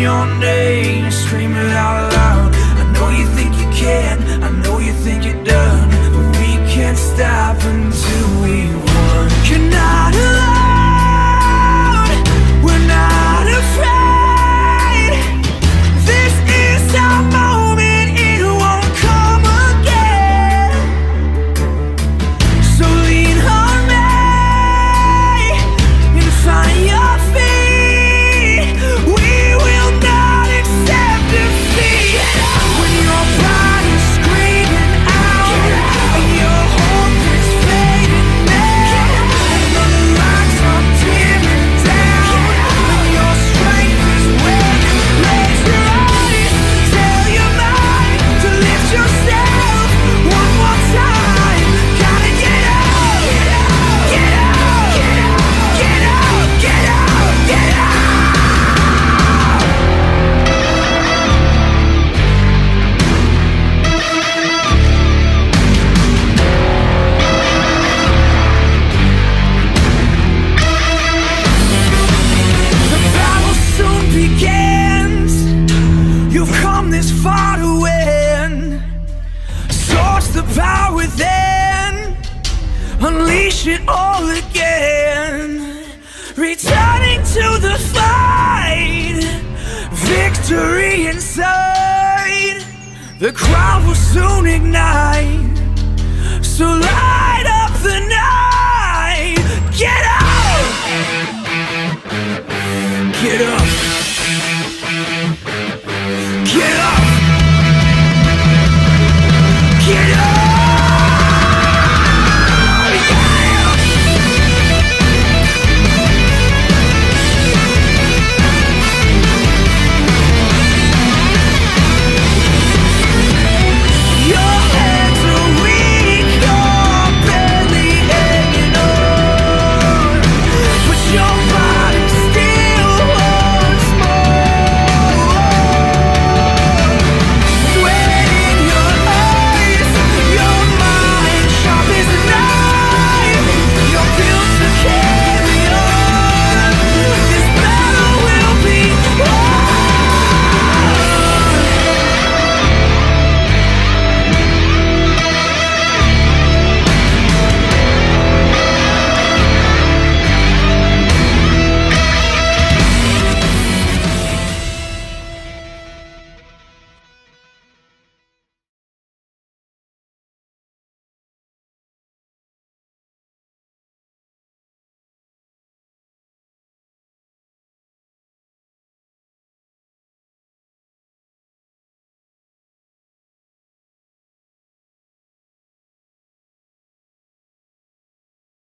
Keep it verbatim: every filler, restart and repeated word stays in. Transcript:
your name, scream it out loud. I know you think you can, I know you think you're done, but we can't stop until we won. You're not alone, we're not afraid. This is our moment, it won't come again. So lean on me and find your feet. We will not accept defeat. When your body's screaming out and your hope is fading now, and the lights are dimming down and your strength is wearing, raise your eyes, tell your mind to lift yourself one more time. Gotta get out, get out, get out, get out, get out, get out. The battle soon begins. You've come this far to win. Source the power within, unleash it all again. Returning to the fight, victory inside. The crowd will soon ignite, so light up the night. Get out! Get up! Get up! Get up!